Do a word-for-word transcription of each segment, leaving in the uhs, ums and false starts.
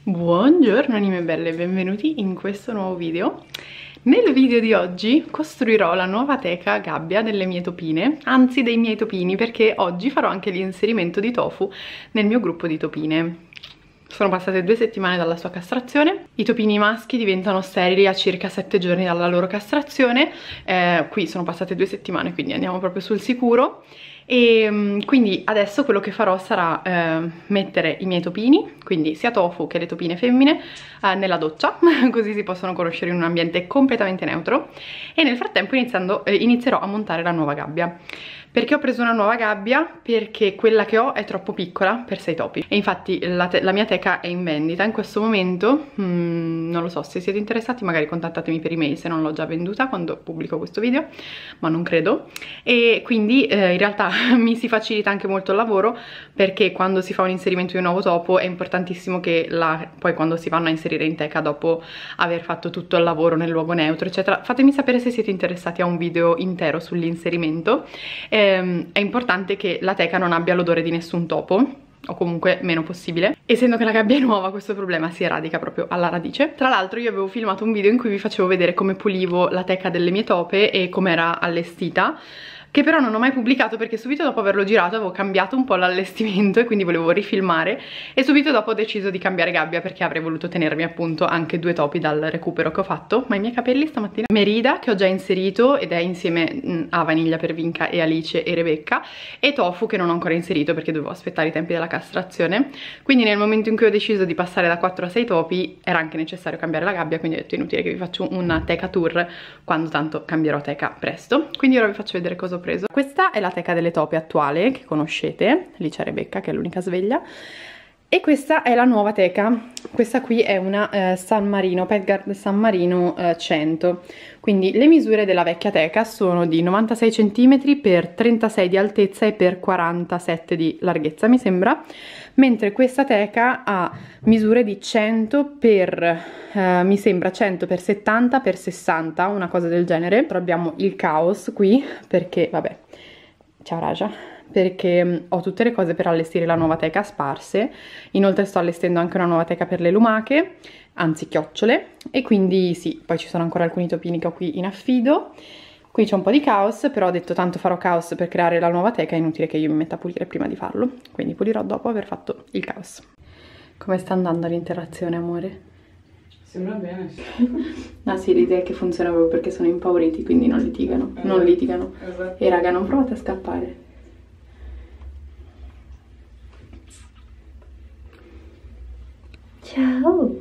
Buongiorno anime belle, benvenuti in questo nuovo video. Nel video di oggi costruirò la nuova teca gabbia delle mie topine, anzi dei miei topini, perché oggi farò anche l'inserimento di tofu nel mio gruppo di topine. Sono passate due settimane dalla sua castrazione, i topini maschi diventano sterili a circa sette giorni dalla loro castrazione, eh, qui sono passate due settimane, quindi andiamo proprio sul sicuro. E quindi adesso quello che farò sarà eh, mettere i miei topini, quindi sia tofu che le topine femmine, eh, nella doccia, così si possono conoscere in un ambiente completamente neutro, e nel frattempo iniziando, eh, inizierò a montare la nuova gabbia. Perché ho preso una nuova gabbia? Perché quella che ho è troppo piccola per sei topi, e infatti la, la mia teca è in vendita in questo momento. mm, non lo so, se siete interessati magari contattatemi per email se non l'ho già venduta quando pubblico questo video, ma non credo. E quindi eh, in realtà mi si facilita anche molto il lavoro, perché quando si fa un inserimento di un nuovo topo è importantissimo che la, poi quando si vanno a inserire in teca dopo aver fatto tutto il lavoro nel luogo neutro eccetera, fatemi sapere se siete interessati a un video intero sull'inserimento. eh, È importante che la teca non abbia l'odore di nessun topo, o comunque meno possibile. Essendo che la gabbia è nuova, questo problema si eradica proprio alla radice. Tra l'altro io avevo filmato un video in cui vi facevo vedere come pulivo la teca delle mie tope e come era allestita, che però non ho mai pubblicato perché subito dopo averlo girato avevo cambiato un po' l'allestimento e quindi volevo rifilmare, e subito dopo ho deciso di cambiare gabbia perché avrei voluto tenermi appunto anche due topi dal recupero che ho fatto. Ma i miei capelli stamattina, Merida che ho già inserito ed è insieme a Vaniglia per Vinca e Alice e Rebecca, e Tofu che non ho ancora inserito perché dovevo aspettare i tempi della castrazione. Quindi nel momento in cui ho deciso di passare da quattro a sei topi era anche necessario cambiare la gabbia, quindi ho detto inutile che vi faccio una teca tour quando tanto cambierò teca presto. Quindi ora vi faccio vedere cosa ho preso. Questa è la teca delle tope attuale che conoscete, lì c'è Rebecca che è l'unica sveglia, e questa è la nuova teca. Questa qui è una eh, San Marino, Petgard San Marino eh, cento. Quindi le misure della vecchia teca sono di novantasei centimetri per trentasei di altezza e per quarantasette di larghezza mi sembra, mentre questa teca ha misure di cento per eh, mi sembra cento per settanta per sessanta, una cosa del genere. Però abbiamo il caos qui perché vabbè, ciao Raja, perché ho tutte le cose per allestire la nuova teca sparse. Inoltre sto allestendo anche una nuova teca per le lumache, anzi chiocciole, e quindi sì, poi ci sono ancora alcuni topini che ho qui in affido. Qui c'è un po' di caos, però ho detto tanto farò caos per creare la nuova teca, è inutile che io mi metta a pulire prima di farlo, quindi pulirò dopo aver fatto il caos. Come sta andando l'interazione, amore? Sembra bene. No, sì, l'idea è che funziona proprio perché sono impauriti, quindi non litigano, esatto. non litigano. Esatto. E raga, non provate a scappare. Ciao!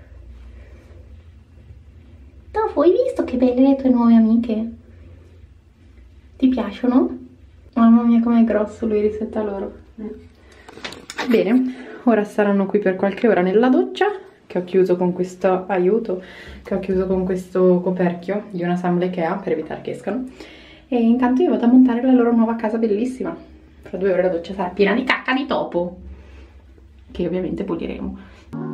Tofu, hai visto che belle le tue nuove amiche? Ti piacciono? Mamma mia com'è grosso lui rispetto a loro. Bene, ora saranno qui per qualche ora nella doccia, che ho chiuso con questo aiuto, che ho chiuso con questo coperchio di una Samle che ha per evitare che escano. E intanto io vado a montare la loro nuova casa bellissima. Fra due ore la doccia sarà piena di cacca di topo, che ovviamente puliremo.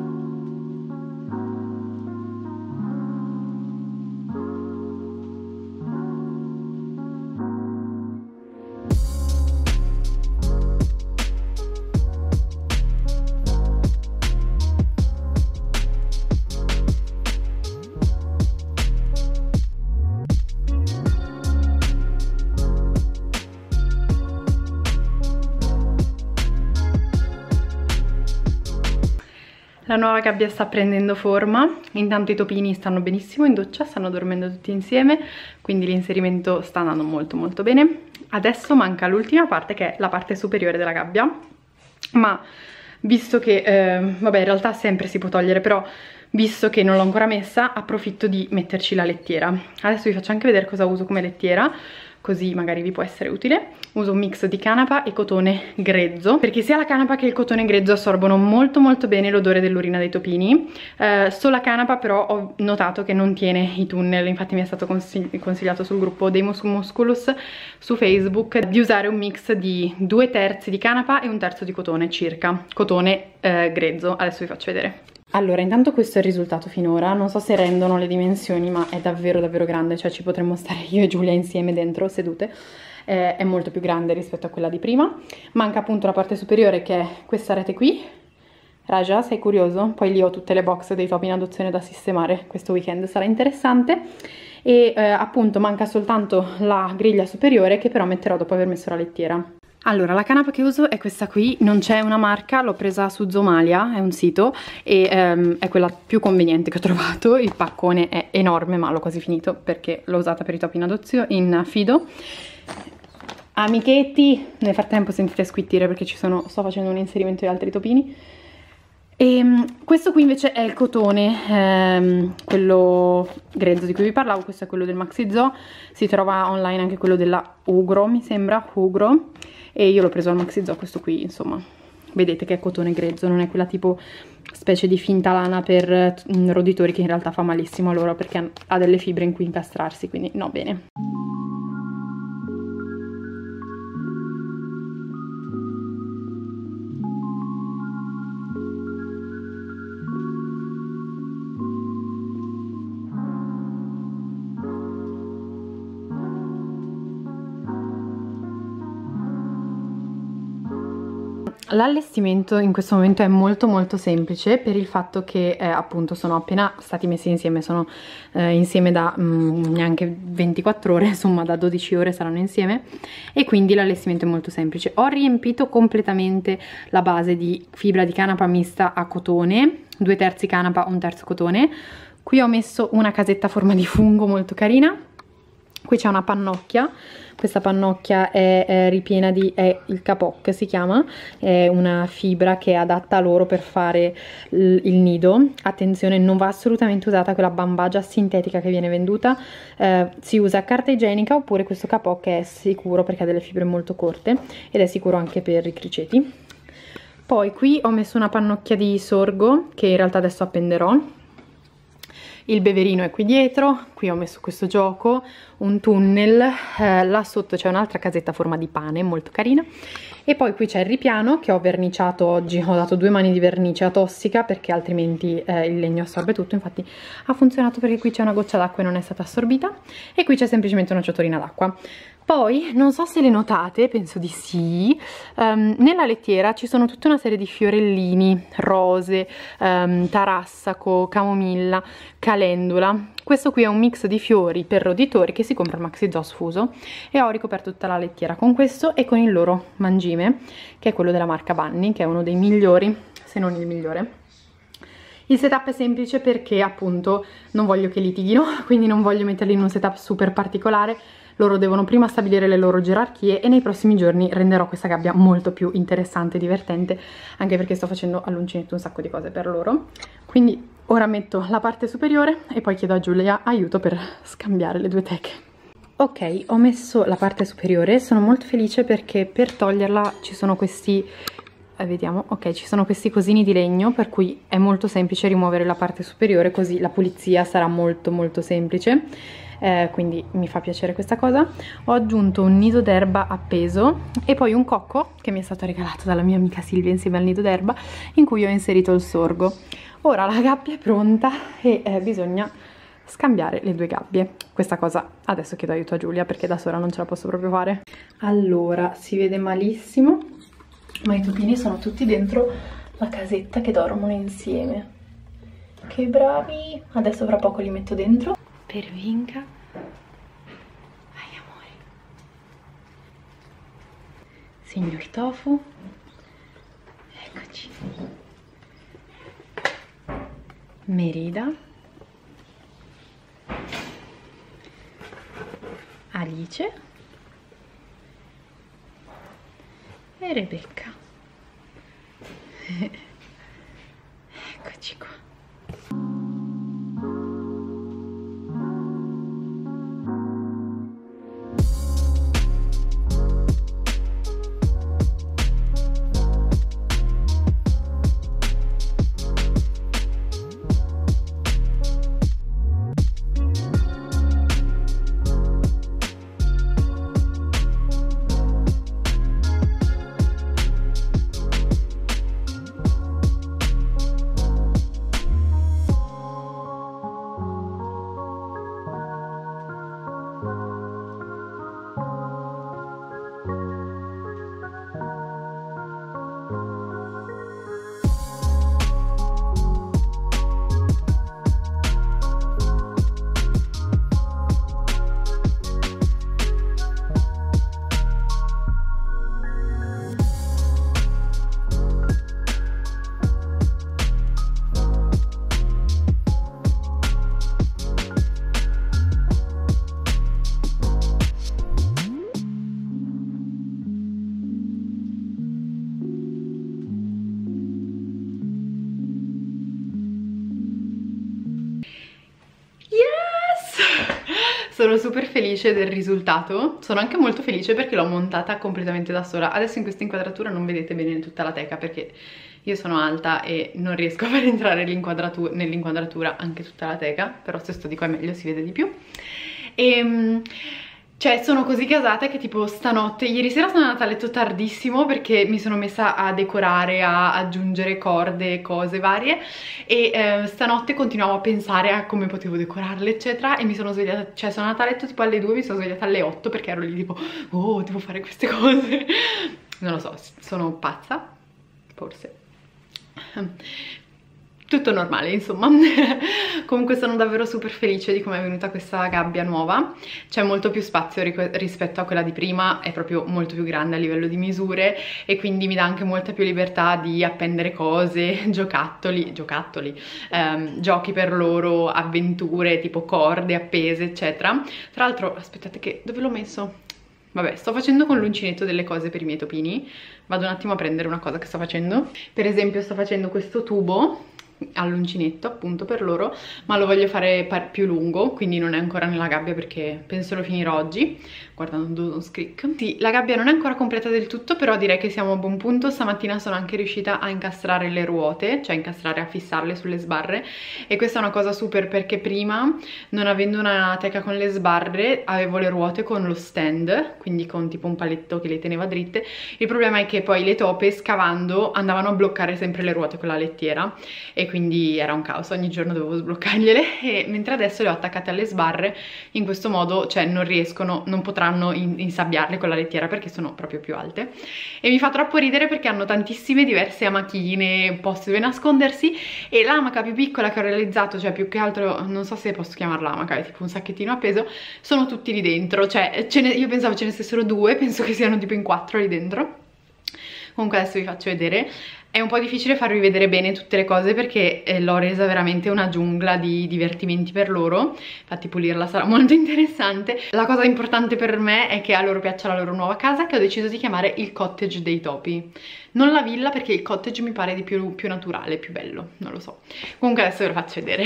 La nuova gabbia sta prendendo forma, intanto i topini stanno benissimo in doccia, stanno dormendo tutti insieme, quindi l'inserimento sta andando molto molto bene. Adesso manca l'ultima parte, che è la parte superiore della gabbia, ma visto che, eh, vabbè in realtà sempre si può togliere, però visto che non l'ho ancora messa approfitto di metterci la lettiera. Adesso vi faccio anche vedere cosa uso come lettiera, così magari vi può essere utile. Uso un mix di canapa e cotone grezzo, perché sia la canapa che il cotone grezzo assorbono molto molto bene l'odore dell'urina dei topini. Eh, solo la canapa però ho notato che non tiene i tunnel, infatti mi è stato consigli consigliato sul gruppo dei Mus Musculus su Facebook di usare un mix di due terzi di canapa e un terzo di cotone circa, cotone eh, grezzo. Adesso vi faccio vedere. Allora, intanto questo è il risultato finora, non so se rendono le dimensioni, ma è davvero davvero grande, cioè ci potremmo stare io e Giulia insieme dentro, sedute. Eh, è molto più grande rispetto a quella di prima. Manca appunto la parte superiore, che è questa rete qui, Raja, sei curioso? Poi lì ho tutte le box dei topi in adozione da sistemare, questo weekend sarà interessante. E eh, appunto manca soltanto la griglia superiore, che però metterò dopo aver messo la lettiera. Allora, la canapa che uso è questa qui, non c'è una marca, l'ho presa su Zomalia, è un sito, e ehm, è quella più conveniente che ho trovato. Il paccone è enorme, ma l'ho quasi finito perché l'ho usata per i topi in adozione, in affido. Amichetti, nel frattempo sentite squittire perché ci sono, sto facendo un inserimento di altri topini. E questo qui invece è il cotone, ehm, quello grezzo di cui vi parlavo. Questo è quello del Maxi Zoo, si trova online anche quello della Ugro, mi sembra, Ugro, e io l'ho preso al Maxi Zoo, questo qui, insomma, vedete che è cotone grezzo, non è quella tipo specie di finta lana per mh, roditori che in realtà fa malissimo a loro perché ha delle fibre in cui incastrarsi, quindi no, bene. L'allestimento in questo momento è molto molto semplice per il fatto che eh, appunto sono appena stati messi insieme, sono eh, insieme da mm, neanche ventiquattro ore, insomma da dodici ore saranno insieme, e quindi l'allestimento è molto semplice. Ho riempito completamente la base di fibra di canapa mista a cotone, due terzi canapa, un terzo cotone. Qui ho messo una casetta a forma di fungo molto carina. Qui c'è una pannocchia, questa pannocchia è, è ripiena di, è il kapok si chiama, è una fibra che è adatta a loro per fare il, il nido. Attenzione, non va assolutamente usata quella bambagia sintetica che viene venduta, eh, si usa carta igienica oppure questo kapok è sicuro perché ha delle fibre molto corte ed è sicuro anche per i criceti. Poi qui ho messo una pannocchia di sorgo che in realtà adesso appenderò. Il beverino è qui dietro, qui ho messo questo gioco, un tunnel, eh, là sotto c'è un'altra casetta a forma di pane molto carina, e poi qui c'è il ripiano che ho verniciato oggi. Ho dato due mani di vernice a tossica perché altrimenti eh, il legno assorbe tutto. Infatti ha funzionato perché qui c'è una goccia d'acqua e non è stata assorbita, e qui c'è semplicemente una ciotolina d'acqua. Poi, non so se le notate, penso di sì, um, nella lettiera ci sono tutta una serie di fiorellini, rose, um, tarassaco, camomilla, calendula. Questo qui è un mix di fiori per roditori che si compra al Maxi Zoo sfuso, e ho ricoperto tutta la lettiera con questo e con il loro mangime, che è quello della marca Bunny, che è uno dei migliori, se non il migliore. Il setup è semplice perché appunto non voglio che litighino, quindi non voglio metterli in un setup super particolare. Loro devono prima stabilire le loro gerarchie e nei prossimi giorni renderò questa gabbia molto più interessante e divertente, anche perché sto facendo all'uncinetto un sacco di cose per loro. Quindi ora metto la parte superiore e poi chiedo a Giulia aiuto per scambiare le due teche. Ok, ho messo la parte superiore, sono molto felice perché per toglierla ci sono questi... Eh, vediamo, ok, ci sono questi cosini di legno, per cui è molto semplice rimuovere la parte superiore, così la pulizia sarà molto molto semplice. Eh, quindi mi fa piacere questa cosa. Ho aggiunto un nido d'erba appeso e poi un cocco che mi è stato regalato dalla mia amica Silvia insieme al nido d'erba, in cui ho inserito il sorgo. Ora la gabbia è pronta e eh, bisogna scambiare le due gabbie. Questa cosa adesso chiedo aiuto a Giulia perché da sola non ce la posso proprio fare. Allora, si vede malissimo, ma i topini sono tutti dentro la casetta che dormono insieme. Che bravi! Adesso fra poco li metto dentro. Per Vinca. Vai amore. Signor Tofu. Eccoci. Merida. Alice. E Rebecca. Eccoci qua. sono super felice del risultato, sono anche molto felice perché l'ho montata completamente da sola. Adesso in questa inquadratura non vedete bene tutta la teca perché io sono alta e non riesco a far entrare nell'inquadratura anche tutta la teca, però se sto di qua meglio si vede di più. E cioè sono così gasata che tipo stanotte, ieri sera sono andata a letto tardissimo perché mi sono messa a decorare, a aggiungere corde, cose varie, e eh, stanotte continuavo a pensare a come potevo decorarle eccetera, e mi sono svegliata, cioè sono andata a letto tipo alle due, mi sono svegliata alle otto perché ero lì tipo oh devo fare queste cose. Non lo so, sono pazza forse, tutto normale insomma. Comunque sono davvero super felice di come è venuta questa gabbia nuova, c'è molto più spazio rispetto a quella di prima, è proprio molto più grande a livello di misure e quindi mi dà anche molta più libertà di appendere cose, giocattoli, giocattoli, ehm, giochi per loro, avventure tipo corde appese eccetera. Tra l'altro aspettate che, dove l'ho messo? Vabbè, sto facendo con l'uncinetto delle cose per i miei topini, vado un attimo a prendere una cosa che sto facendo. Per esempio sto facendo questo tubo all'uncinetto appunto per loro, ma lo voglio fare più lungo, quindi non è ancora nella gabbia perché penso lo finirò oggi, guardando uno scrick. Sì, la gabbia non è ancora completa del tutto, però direi che siamo a buon punto. Stamattina sono anche riuscita a incastrare le ruote, cioè incastrare, a fissarle sulle sbarre, e questa è una cosa super perché prima, non avendo una teca con le sbarre, avevo le ruote con lo stand, quindi con tipo un paletto che le teneva dritte. Il problema è che poi le tope scavando andavano a bloccare sempre le ruote con la lettiera e quindi era un caos, ogni giorno dovevo sbloccargliele, e mentre adesso le ho attaccate alle sbarre in questo modo, cioè non riescono, non potranno in, insabbiarle con la lettiera perché sono proprio più alte. E mi fa troppo ridere perché hanno tantissime diverse amachine, posti dove nascondersi, e l'amaca più piccola che ho realizzato, cioè più che altro, non so se posso chiamarla amaca, è tipo un sacchettino appeso, sono tutti lì dentro, cioè ce ne, io pensavo ce ne stessero due, penso che siano tipo in quattro lì dentro. Comunque adesso vi faccio vedere. È un po' difficile farvi vedere bene tutte le cose perché eh, l'ho resa veramente una giungla di divertimenti per loro, infatti pulirla sarà molto interessante. La cosa importante per me è che a loro piaccia la loro nuova casa, che ho deciso di chiamare il cottage dei topi, non la villa, perché il cottage mi pare di più, più naturale, più bello, non lo so. Comunque adesso ve lo faccio vedere.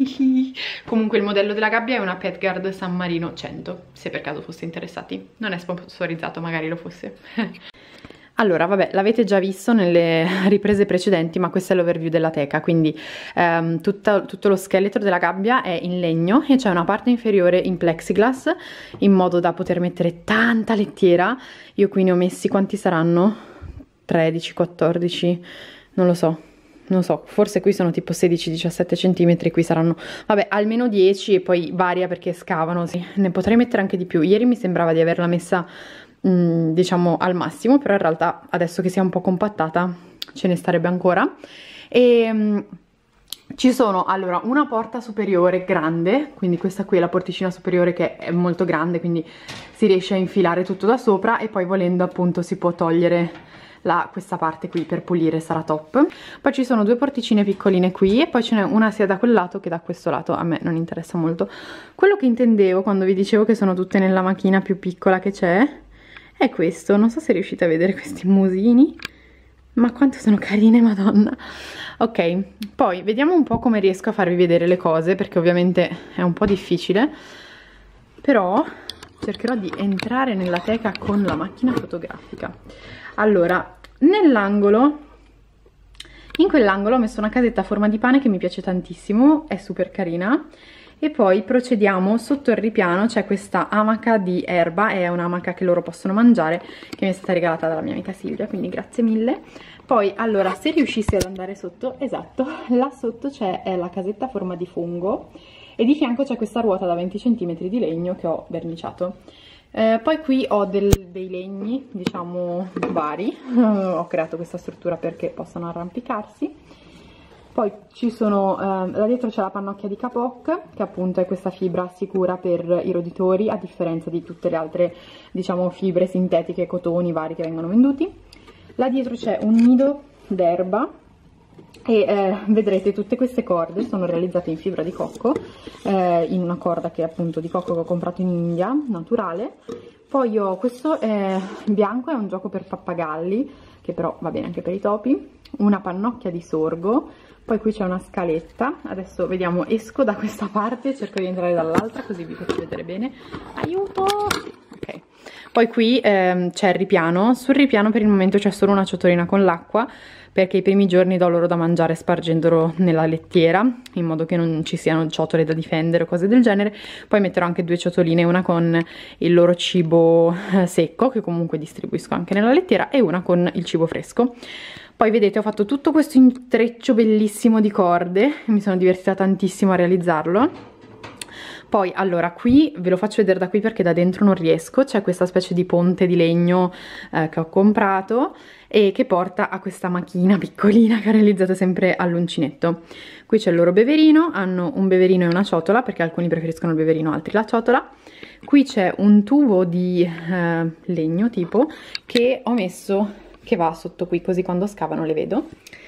Comunque il modello della gabbia è una PetGuard San Marino cento, se per caso foste interessati, non è sponsorizzato, magari lo fosse. Allora, vabbè, l'avete già visto nelle riprese precedenti, ma questa è l'overview della teca, quindi ehm, tutta, tutto lo scheletro della gabbia è in legno e c'è una parte inferiore in plexiglass, in modo da poter mettere tanta lettiera. Io qui ne ho messi, quanti saranno? tredici, quattordici, non lo so. Non so, forse qui sono tipo sedici diciassette centimetri, qui saranno, vabbè, almeno dieci, e poi varia perché scavano, sì. Ne potrei mettere anche di più. Ieri mi sembrava di averla messa mh, diciamo al massimo, però in realtà adesso che sia un po' compattata ce ne starebbe ancora. E mh, ci sono allora una porta superiore grande, quindi questa qui è la porticina superiore che è molto grande, quindi si riesce a infilare tutto da sopra, e poi volendo appunto si può togliere La, questa parte qui per pulire, sarà top. Poi ci sono due porticine piccoline qui, e poi ce n'è una sia da quel lato che da questo lato. A me non interessa molto. Quello che intendevo quando vi dicevo che sono tutte nella macchina più piccola che c'è è questo. Non so se riuscite a vedere questi musini, ma quanto sono carine, madonna. Ok, poi vediamo un po' come riesco a farvi vedere le cose, perché ovviamente è un po' difficile, però cercherò di entrare nella teca con la macchina fotografica. Allora, nell'angolo, in quell'angolo ho messo una casetta a forma di pane che mi piace tantissimo, è super carina. E poi procediamo, sotto il ripiano c'è questa amaca di erba, è un'amaca che loro possono mangiare, che mi è stata regalata dalla mia amica Silvia, quindi grazie mille. Poi, allora, se riuscissi ad andare sotto, esatto, là sotto c'è la casetta a forma di fungo, e di fianco c'è questa ruota da venti centimetri di legno che ho verniciato. Eh, poi qui ho del, dei legni, diciamo, vari, ho creato questa struttura perché possano arrampicarsi. Poi ci sono, eh, là dietro c'è la pannocchia di Kapok, che appunto è questa fibra sicura per i roditori, a differenza di tutte le altre, diciamo, fibre sintetiche, cotoni vari che vengono venduti. Là dietro c'è un nido d'erba, e eh, vedrete tutte queste corde sono realizzate in fibra di cocco, eh, in una corda che è appunto di cocco che ho comprato in India, naturale. Poi io, questo è bianco, è un gioco per pappagalli, che però va bene anche per i topi. una pannocchia di sorgo, poi qui c'è una scaletta. Adesso vediamo, esco da questa parte, cerco di entrare dall'altra così vi faccio vedere bene. Aiuto! Ok, poi qui ehm, c'è il ripiano. Sul ripiano per il momento c'è solo una ciotolina con l'acqua, perché i primi giorni do loro da mangiare spargendolo nella lettiera, in modo che non ci siano ciotole da difendere o cose del genere. Poi metterò anche due ciotoline, una con il loro cibo secco, che comunque distribuisco anche nella lettiera, e una con il cibo fresco. Poi vedete, ho fatto tutto questo intreccio bellissimo di corde, mi sono divertita tantissimo a realizzarlo. Poi, allora, qui ve lo faccio vedere da qui perché da dentro non riesco. C'è questa specie di ponte di legno eh, che ho comprato e che porta a questa macchina piccolina che ho realizzato sempre all'uncinetto. Qui c'è il loro beverino, hanno un beverino e una ciotola, perché alcuni preferiscono il beverino, altri la ciotola. Qui c'è un tubo di eh, legno tipo che ho messo, che va sotto qui, così quando scavano le vedo.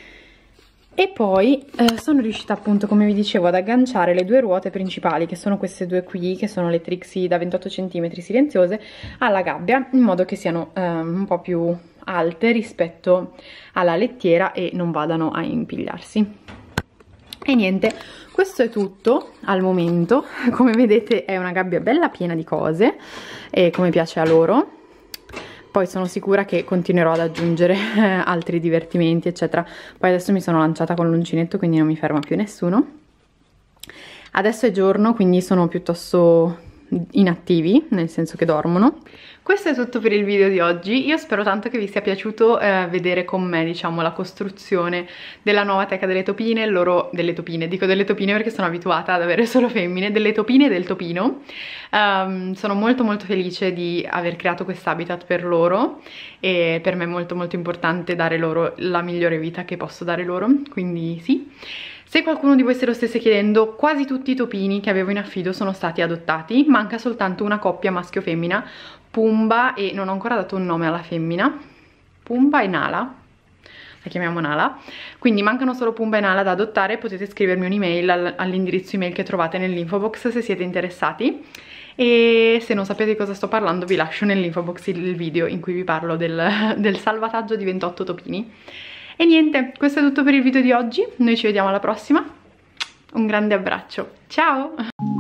E poi eh, sono riuscita appunto, come vi dicevo, ad agganciare le due ruote principali, che sono queste due qui, che sono le Trixie da ventotto centimetri silenziose, alla gabbia, in modo che siano eh, un po' più alte rispetto alla lettiera e non vadano a impigliarsi. E niente, questo è tutto al momento. Come vedete è una gabbia bella piena di cose, e come piace a loro. Poi sono sicura che continuerò ad aggiungere eh, altri divertimenti, eccetera. Poi adesso mi sono lanciata con l'uncinetto, quindi non mi ferma più nessuno. Adesso è giorno, quindi sono piuttosto inattivi, nel senso che dormono. Questo è tutto per il video di oggi. Io spero tanto che vi sia piaciuto eh, vedere con me, diciamo, la costruzione della nuova teca delle topine, loro delle topine, dico delle topine perché sono abituata ad avere solo femmine, delle topine e del topino. Um, sono molto molto felice di aver creato quest'habitat per loro, e per me è molto molto importante dare loro la migliore vita che posso dare loro, quindi sì. Se qualcuno di voi se lo stesse chiedendo, quasi tutti i topini che avevo in affido sono stati adottati, manca soltanto una coppia maschio-femmina, Pumba, e non ho ancora dato un nome alla femmina, Pumba e Nala, la chiamiamo Nala, quindi mancano solo Pumba e Nala da adottare. Potete scrivermi un'email all'indirizzo email che trovate nell'info box se siete interessati, e se non sapete di cosa sto parlando vi lascio nell'info box il video in cui vi parlo del, del salvataggio di ventotto topini. E niente, questo è tutto per il video di oggi, noi ci vediamo alla prossima, un grande abbraccio, ciao!